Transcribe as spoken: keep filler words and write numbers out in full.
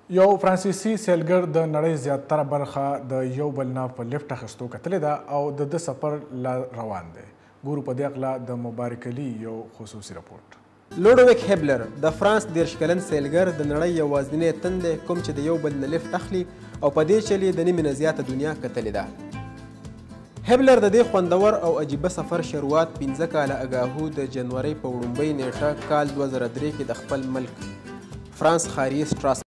یو فرانسیسي سیلګر د نړۍ زیاتره برخه د یو بل نه په لیفټ اخیستو کتلې ده او د ده سفر لا روان دی. ګورو په دې هکله د مبارک علي یو خصوصي رپورټ. لوډویک هبلر د فرانس دېرش کلن سیلګر د نړۍ یوازینی تن دی کوم چې د یو بل نه لیفټ اخلي او په دې چل یې د نیمې نه زیاته دنیا کتلې ده. هبلر د دې خوندور او عجیبه سفر شروعات پنځه کاله اګاهو د جنورۍ په وړومبۍ نیټه کال دوه زره درې کې د خپل ملک فرانس ښاري سټراس